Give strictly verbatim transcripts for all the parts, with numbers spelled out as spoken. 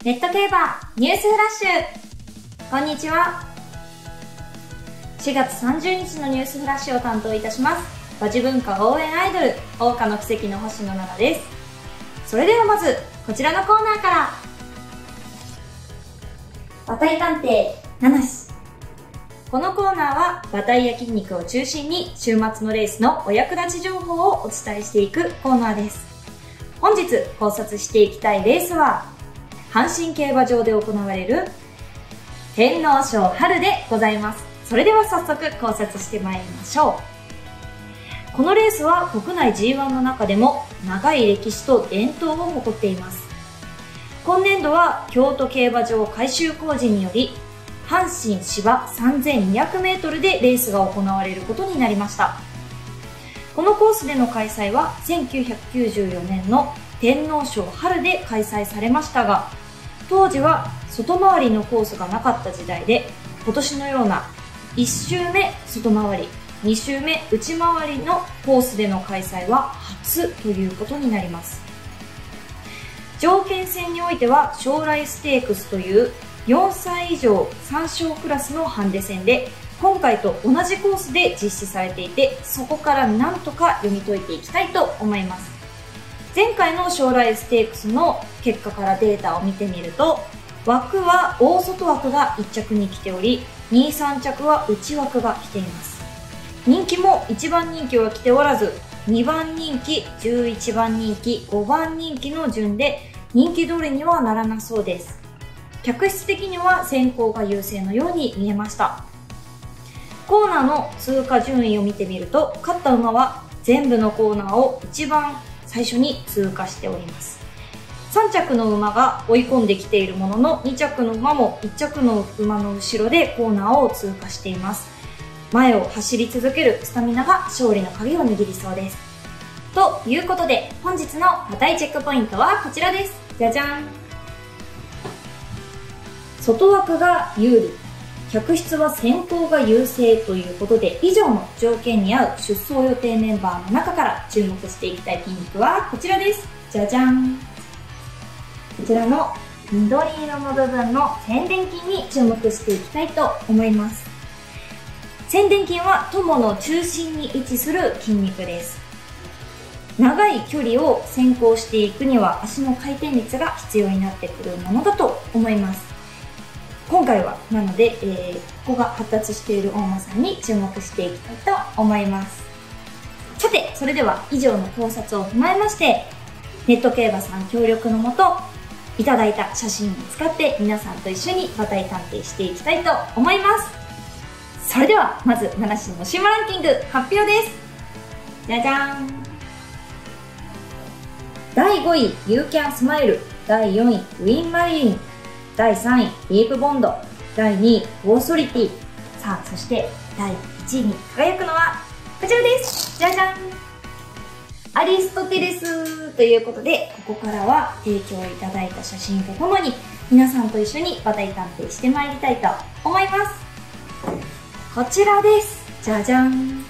ネット競馬ニュースフラッシュ、こんにちは。しがつさんじゅうにちのニュースフラッシュを担当いたします馬事文化応援アイドル桜花の奇跡の星野奈々です。それではまずこちらのコーナーから、馬体探偵ナナシ。このコーナーは馬体や筋肉を中心に週末のレースのお役立ち情報をお伝えしていくコーナーです。本日考察していきたいレースは阪神競馬場で行われる天皇賞春でございます。それでは早速考察してまいりましょう。このレースは国内 ジーワン の中でも長い歴史と伝統を誇っています。今年度は京都競馬場改修工事により阪神芝 さんぜんにひゃくメートル でレースが行われることになりました。このコースでの開催はせんきゅうひゃくきゅうじゅうよねんの天皇賞春で開催されましたが、当時は外回りのコースがなかった時代で、今年のようないっ周目外回り、に周目内回りのコースでの開催は初ということになります。条件戦においては将来ステークスというよんさい以上さん勝クラスのハンデ戦で、今回と同じコースで実施されていて、そこからなんとか読み解いていきたいと思います。前回の将来ステークスの結果からデータを見てみると、枠は大外枠がいっ着に来ており、に、さん着は内枠が来ています。人気もいちばん人気は来ておらず、にばん人気、じゅういちばん人気、ごばん人気の順で人気通りにはならなそうです。客室的には先行が優勢のように見えました。コーナーの通過順位を見てみると、勝った馬は全部のコーナーを一番最初に通過しております。さん着の馬が追い込んできているものの、に着の馬もいっ着の馬の後ろでコーナーを通過しています。前を走り続けるスタミナが勝利の鍵を握りそうです。ということで、本日の馬体チェックポイントはこちらです。じゃじゃん。外枠が有利、客室は先行が優勢ということで、以上の条件に合う出走予定メンバーの中から注目していきたい筋肉はこちらです。じゃじゃん。こちらの緑色の部分の宣伝筋に注目していきたいと思います。宣伝筋は友の中心に位置する筋肉です。長い距離を先行していくには足の回転率が必要になってくるものだと思います。今回はなので、えー、ここが発達している大馬さんに注目していきたいと思います。さて、それでは以上の考察を踏まえまして、ネット競馬さん協力のもといただいた写真を使って皆さんと一緒に馬体探偵していきたいと思います。それではまずナナシの週馬ランキング発表です。じゃじゃーん。だいごいユーキャンスマイル、だいよんいウィンマリリン、だいさんいディープボンド、だいにいオーソリティ。さあ、そしてだいいちいに輝くのはこちらです。じゃじゃん。アリストテレスということで、ここからは提供いただいた写真とともに皆さんと一緒に馬体探偵してまいりたいと思います。こちらです。じゃじゃん。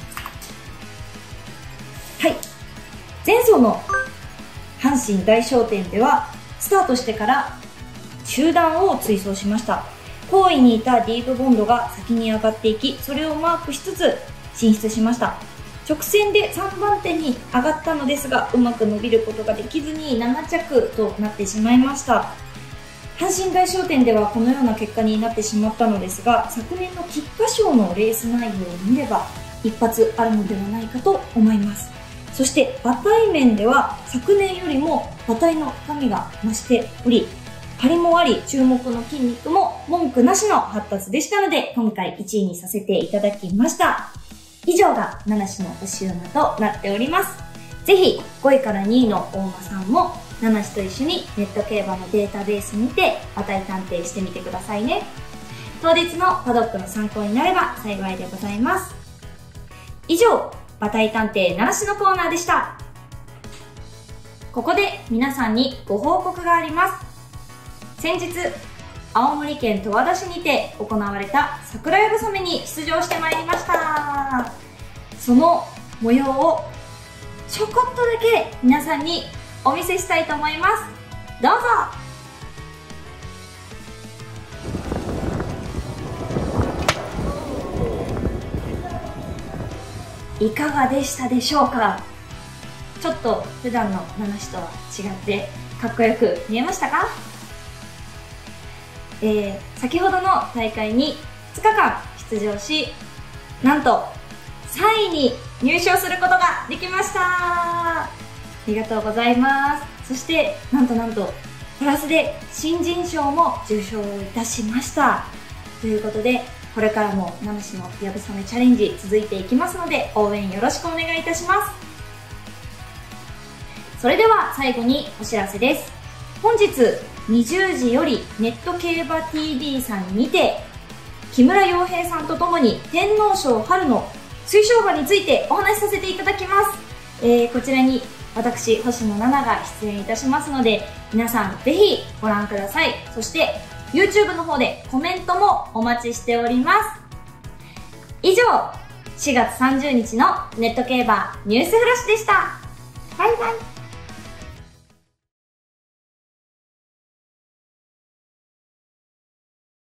はい、前走の阪神大賞典ではスタートしてから中段を追走しました。後位にいたディープボンドが先に上がっていき、それをマークしつつ進出しました。直線でさんばんてに上がったのですが、うまく伸びることができずになな着となってしまいました。阪神大賞典ではこのような結果になってしまったのですが、昨年の菊花賞のレース内容を見れば一発あるのではないかと思います。そして馬体面では昨年よりも馬体の深みが増しており、張りもあり注目の筋肉も文句なしの発達でしたので、今回いちいにさせていただきました。以上がナナシの星馬となっております。ぜひごいからにいの大馬さんもナナシと一緒にネット競馬のデータベースにて馬体探偵してみてくださいね。当日のパドックの参考になれば幸いでございます。以上、馬体探偵ナナシのコーナーでした。ここで皆さんにご報告があります。先日青森県十和田市にて行われた桜やぶさめに出場してまいりました。その模様をちょこっとだけ皆さんにお見せしたいと思います。どうぞ。 いかがでしたでしょうか？ちょっと普段のナナシとは違ってかっこよく見えましたか？えー、先ほどの大会にふつかかん出場し、なんとさんいに入賞することができました。ありがとうございます。そしてなんとなんとプラスで新人賞も受賞いたしました。ということで、これからもナナシのやぶさめチャレンジ続いていきますので、応援よろしくお願いいたします。それでは最後にお知らせです。本日にじゅうじよりネット競馬 ティーブイ さんにて木村洋平さんとともに天皇賞春の推奨馬についてお話しさせていただきます。えー、こちらに私星野奈々が出演いたしますので、皆さんぜひご覧ください。そして YouTube の方でコメントもお待ちしております。以上、しがつさんじゅうにちのネット競馬ニュースフラッシュでした。バイバイ。